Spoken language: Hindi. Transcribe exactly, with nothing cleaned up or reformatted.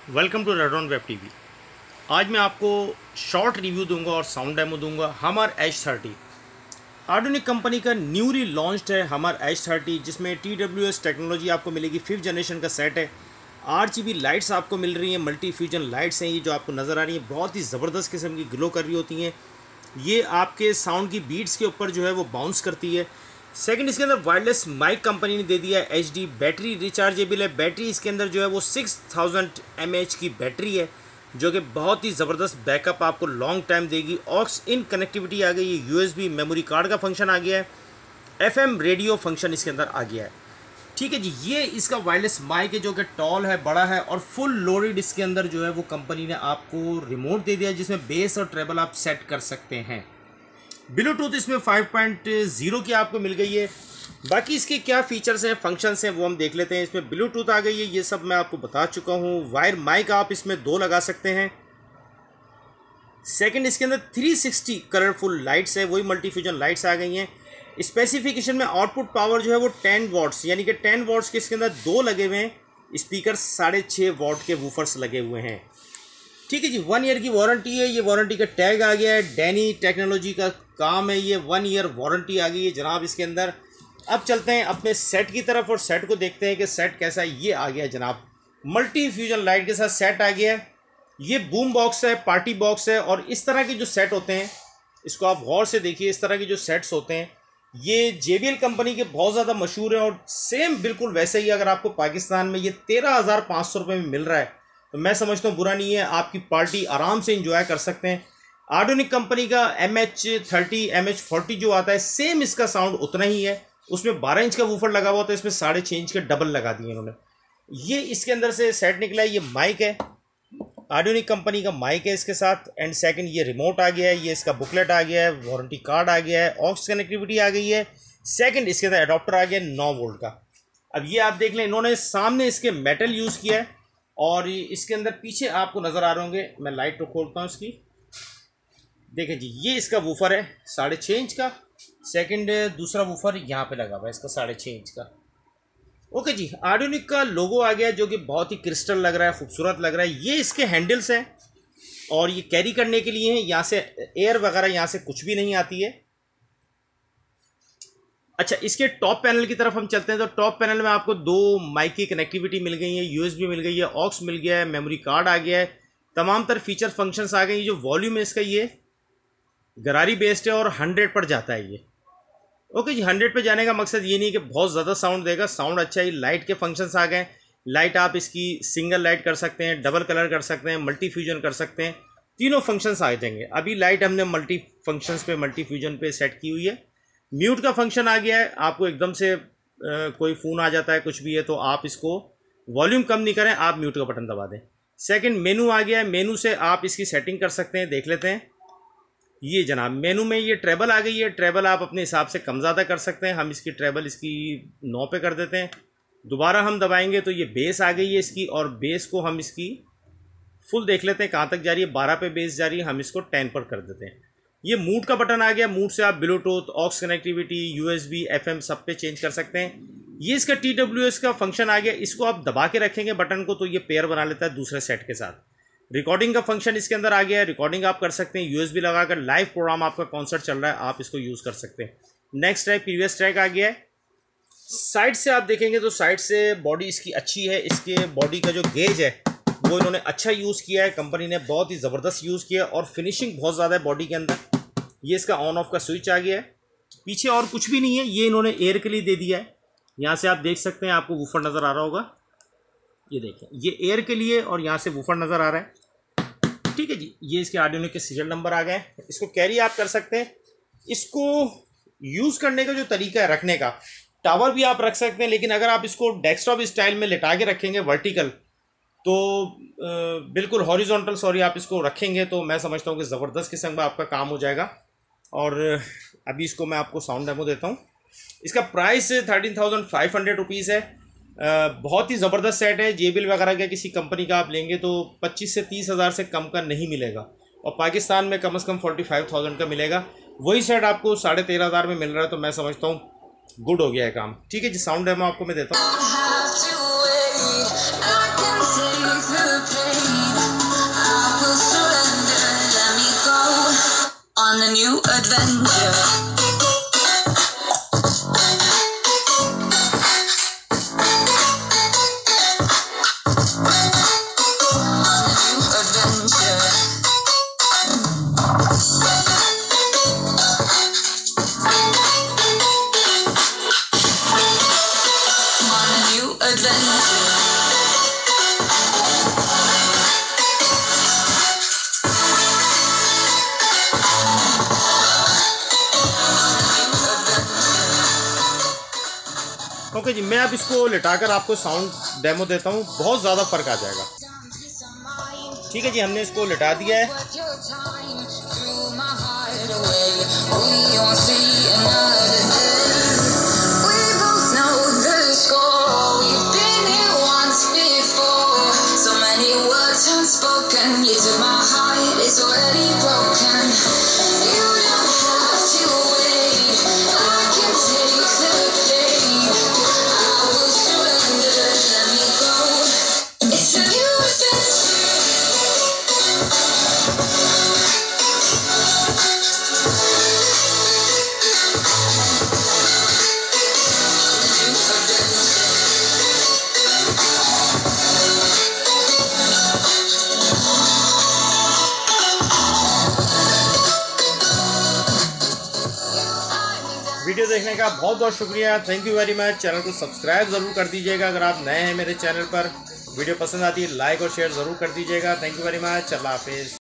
Welcome to Radon web TV. आज मैं आपको शॉर्ट रिव्यू दूंगा और साउंड डेमो दूंगा Hummer H thirty. Ardunik company का न्यूली लॉन्च्ड है हमर एच थर्टी, जिसमें टी डब्ल्यू एस टेक्नोलॉजी आपको मिलेगी। फिफ्थ जनरेशन का सेट है। आर जी बी लाइट्स आपको मिल रही हैं, मल्टी फ्यूजन लाइट्स हैं ये जो आपको नज़र आ रही हैं, बहुत ही ज़बरदस्त किस्म की ग्लो कर रही होती हैं। ये आपके साउंड की बीट्स के ऊपर जो है वो बाउंस करती है। सेकंड, इसके अंदर वायरलेस माइक कंपनी ने दे दिया है। एच डी बैटरी रिचार्जेबल है। बैटरी इसके अंदर जो है वो सिक्स थाउजेंड एम एच की बैटरी है, जो कि बहुत ही ज़बरदस्त बैकअप आपको लॉन्ग टाइम देगी। ऑक्स इन कनेक्टिविटी आ गई है। U S B memory card का फंक्शन आ गया है। एफ एम रेडियो फंक्शन इसके अंदर आ गया है। ठीक है जी, ये इसका वायरलेस माइक है जो कि टॉल है, बड़ा है और फुल लोडेड। इसके अंदर जो है वो कंपनी ने आपको रिमोट दे दिया है, जिसमें बेस और ट्रेबल आप सेट कर सकते हैं। ब्लूटूथ इसमें फाइव पॉइंट ज़ीरो की आपको मिल गई है। बाकी इसके क्या फीचर्स हैं, फंक्शंस हैं, वो हम देख लेते हैं। इसमें ब्लूटूथ आ गई है, ये सब मैं आपको बता चुका हूँ। वायर माइक आप इसमें दो लगा सकते हैं। सेकंड, इसके अंदर थ्री सिक्सटी कलरफुल लाइट्स है, वही मल्टी फ्यूजन लाइट्स आ गई हैं। स्पेसिफिकेशन में आउटपुट पावर जो है वो टेन वॉट्स, यानी कि टेन वॉट्स के इसके अंदर दो लगे हुए हैं। स्पीकर साढ़े छः वॉट के वूफर्स लगे हुए हैं। ठीक है जी, वन ईयर की वारंटी है। ये वारंटी का टैग आ गया है। डैनी टेक्नोलॉजी का काम है ये। वन ईयर वारंटी आ गई है जनाब इसके अंदर। अब चलते हैं अपने सेट की तरफ और सेट को देखते हैं कि सेट कैसा है। ये आ गया जनाब, मल्टी फ्यूजन लाइट के साथ सेट आ गया है। ये बूम बॉक्स है, पार्टी बॉक्स है। और इस तरह के जो सेट होते हैं, इसको आप गौर से देखिए, इस तरह के जो सेट्स होते हैं ये जे बी एल कंपनी के बहुत ज़्यादा मशहूर है। और सेम बिल्कुल वैसे ही अगर आपको पाकिस्तान में ये तेरह हज़ार पाँच सौ रुपये में मिल रहा है तो मैं समझता हूँ बुरा नहीं है। आपकी पार्टी आराम से इंजॉय कर सकते हैं। आर्डुनिक कंपनी का M H thirty M H forty जो आता है, सेम इसका साउंड उतना ही है। उसमें बारह इंच का वूफर लगा हुआ था, इसमें साढ़े छः इंच के डबल लगा दिए इन्होंने। ये इसके अंदर से सेट निकला है। ये माइक है, आर्डुनिक कंपनी का माइक है इसके साथ। एंड सेकंड, ये रिमोट आ गया है। ये इसका बुकलेट आ गया है, वारंटी कार्ड आ गया है, ऑक्स कनेक्टिविटी आ गई है। सेकंड, इसके अंदर एडाप्टर आ गया नौ वोल्ट का। अब ये आप देख लें, इन्होंने सामने इसके मेटल यूज़ किया है और इसके अंदर पीछे आपको नज़र आ रहे होंगे। मैं लाइट तो खोलता हूँ इसकी, देखें जी, ये इसका वूफर है साढ़े छः इंच का। सेकंड, दूसरा वूफर यहाँ पे लगा हुआ है इसका साढ़े छः इंच का। ओके जी, आर्डुनिक का लोगो आ गया जो कि बहुत ही क्रिस्टल लग रहा है, खूबसूरत लग रहा है। ये इसके हैंडल्स हैं और ये कैरी करने के लिए हैं। यहाँ से एयर वगैरह यहाँ से कुछ भी नहीं आती है। अच्छा, इसके टॉप पैनल की तरफ हम चलते हैं तो टॉप पैनल में आपको दो माइक की कनेक्टिविटी मिल गई है, यूएसबी मिल गई है, ऑक्स मिल गया है, मेमोरी कार्ड आ गया है, तमाम तर फीचर फंक्शंस आ गए। जो वॉल्यूम है इसका ये गरारी बेस्ड है और हंड्रेड पर जाता है ये। ओके जी, हंड्रेड पे जाने का मकसद ये नहीं कि बहुत ज़्यादा साउंड देगा, साउंड अच्छा है। लाइट के फंक्शंस आ गए। लाइट आप इसकी सिंगल लाइट कर सकते हैं, डबल कलर कर सकते हैं, मल्टी फ्यूजन कर सकते हैं, तीनों फंक्शंस आ जाएंगे। अभी लाइट हमने मल्टी फंक्शंस पे, मल्टी फ्यूजन पे सेट की हुई है। म्यूट का फंक्शन आ गया है। आपको एकदम से आ, कोई फ़ोन आ जाता है, कुछ भी है, तो आप इसको वॉल्यूम कम नहीं करें, आप म्यूट का बटन दबा दें। सेकंड, मेनू आ गया है। मेनू से आप इसकी सेटिंग कर सकते हैं, देख लेते हैं। ये जनाब मेनू में ये ट्रेबल आ गई है। ट्रेबल आप अपने हिसाब से कम ज़्यादा कर सकते हैं। हम इसकी ट्रेबल इसकी नौ पे कर देते हैं। दोबारा हम दबाएंगे तो ये बेस आ गई है इसकी, और बेस को हम इसकी फुल देख लेते हैं कहाँ तक जा रही है। बारह पे बेस जा रही है, हम इसको टेन पर कर देते हैं। ये मूड का बटन आ गया। मूड से आप Bluetooth, aux connectivity, USB, FM सब पे चेंज कर सकते हैं। ये इसका टी डब्ल्यू एस का फंक्शन आ गया। इसको आप दबा के रखेंगे बटन को तो ये पेयर बना लेता है दूसरे सेट के साथ। रिकॉर्डिंग का फंक्शन इसके अंदर आ गया है। रिकॉर्डिंग आप कर सकते हैं यूएसबी लगाकर। लाइव प्रोग्राम आपका कॉन्सर्ट चल रहा है, आप इसको यूज़ कर सकते हैं। नेक्स्ट ट्रैक, प्रीवियस ट्रैक आ गया है। साइड से आप देखेंगे तो साइड से बॉडी इसकी अच्छी है। इसके बॉडी का जो गेज है वो इन्होंने अच्छा यूज़ किया है, कंपनी ने बहुत ही ज़बरदस्त यूज़ किया है और फिनिशिंग बहुत ज़्यादा है बॉडी के अंदर। ये इसका ऑन ऑफ का स्विच आ गया है। पीछे और कुछ भी नहीं है, ये इन्होंने एयर के लिए दे दिया है। यहाँ से आप देख सकते हैं, आपको वूफर नज़र आ रहा होगा, ये देखें, ये एयर के लिए और यहाँ से वूफर नज़र आ रहा है। ठीक है जी, ये इसके आर्डिनो के सीरियल नंबर आ गए। इसको कैरी आप कर सकते हैं। इसको यूज़ करने का जो तरीका है रखने का, टावर भी आप रख सकते हैं, लेकिन अगर आप इसको डेस्कटॉप स्टाइल में लिटा के रखेंगे वर्टिकल, तो आ, बिल्कुल हॉरिजॉन्टल सॉरी आप इसको रखेंगे तो मैं समझता हूँ कि ज़बरदस्त किस्म का आपका काम हो जाएगा। और अभी इसको मैं आपको साउंड डेमो देता हूँ। इसका price thirteen thousand five hundred rupees है। आ, बहुत ही ज़बरदस्त सेट है। जे बी एल वगैरह का किसी कंपनी का आप लेंगे तो पच्चीस से तीस हज़ार से कम का नहीं मिलेगा, और पाकिस्तान में कम से कम फोर्टी फाइव थाउजेंड का मिलेगा। वही सेट आपको साढ़े तेरह हज़ार में मिल रहा है, तो मैं समझता हूँ गुड हो गया है काम। ठीक है जी, साउंड डेमो आपको मैं देता हूँ। ओके जी, मैं अब इसको लिटाकर आपको साउंड डेमो देता हूँ, बहुत ज़्यादा फ़र्क आ जाएगा। ठीक है जी, हमने इसको लिटा दिया है। वीडियो देखने का बहुत बहुत शुक्रिया, thank you very much. Channel को सब्सक्राइब ज़रूर कर दीजिएगा अगर आप नए हैं मेरे चैनल पर। वीडियो पसंद आती है लाइक और शेयर ज़रूर कर दीजिएगा। Thank you very much. अल्लाह हाफिज़।